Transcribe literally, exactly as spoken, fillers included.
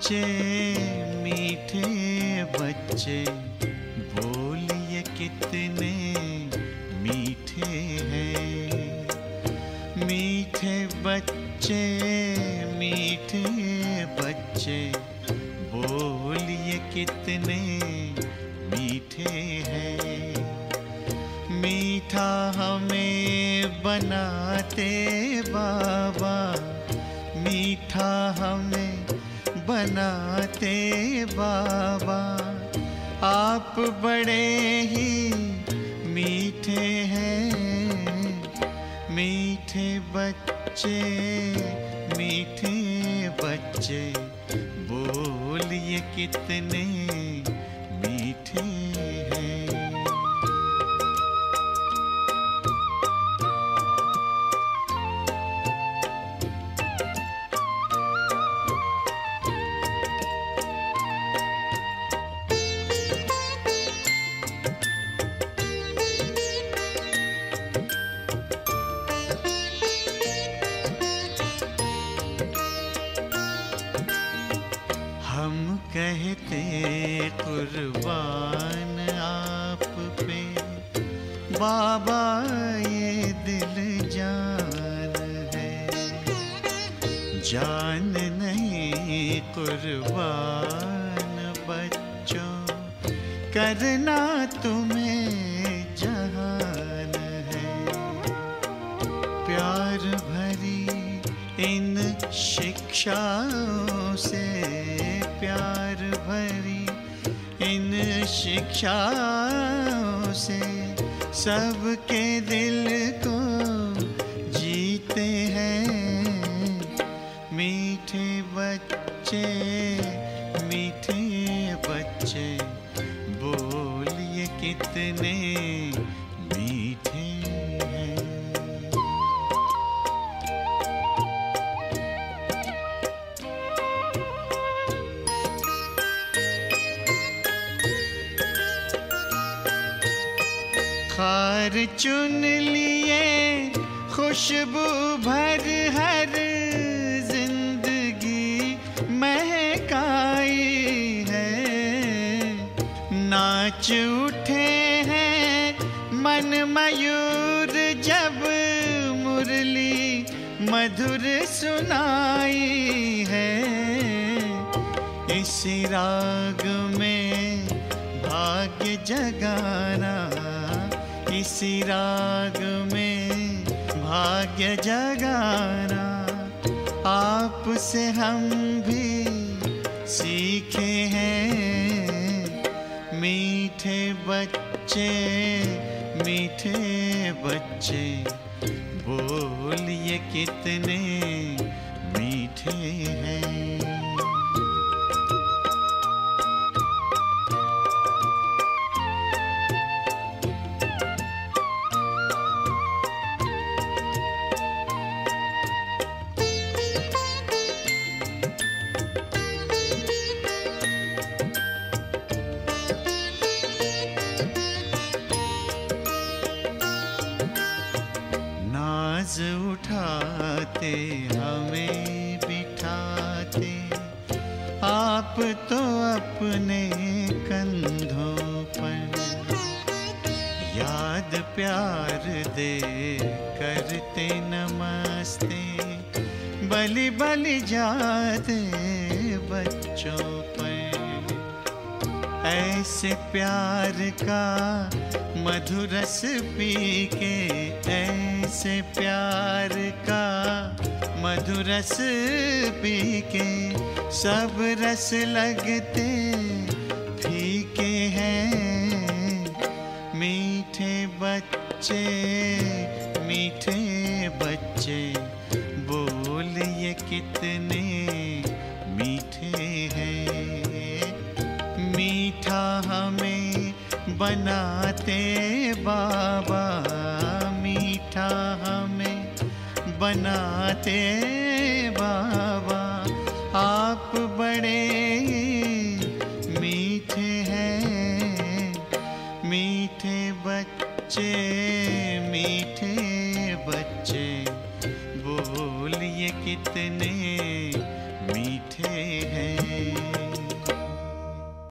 बच्चे मीठे बच्चे, बोलिए कितने मीठे हैं। मीठे बच्चे मीठे बच्चे, बोलिए कितने मीठे हैं। मीठा हमें बनाते बाबा, मीठा हमें बनाते बाबा, आप बड़े ही मीठे हैं। मीठे बच्चे मीठे बच्चे, बोलिए कितने मीठे हैं। हम कहते कुर्बान आप पे बाबा, ये दिल जान है। जान नहीं कुर्बान बच्चों, करना तुम्हें जहान है। प्यार भरी इन शिक्षाओं से, प्यार भरी इन शिक्षाओं से, सबके दिल को जीते हैं। मीठे बच्चे मीठे बच्चे, बोलिए कितने मीठे हैं। खार चुन लिए खुशबू भर हर जिंदगी महकाई है। नाच उठे हैं मन मयूर जब मुरली मधुर सुनाई है। इसी राग में भाग्य जगाना, इसी राग में भाग्य जगाना, आपसे हम भी सीखे हैं। मीठे बच्चे मीठे बच्चे, बोलिए कितने मीठे हैं। नाज उठाते हमें बिठाते, आप तो अपने कंधों पर। याद प्यार दे करते नमस्ते, बलि बलि जाते बच्चों पर। ऐसे प्यार का मधुरस पी के, ऐसे प्यार का मधुरस पी के, सब रस लगते फीके हैं। मीठे बच्चे मीठे बच्चे, बोलिए कितने मीठे हैं। मीठा हमें बनाते बाबा, मीठा हमें बनाते बाबा, आप बड़े मीठे हैं। मीठे बच्चे मीठे बच्चे, बोलिए कितने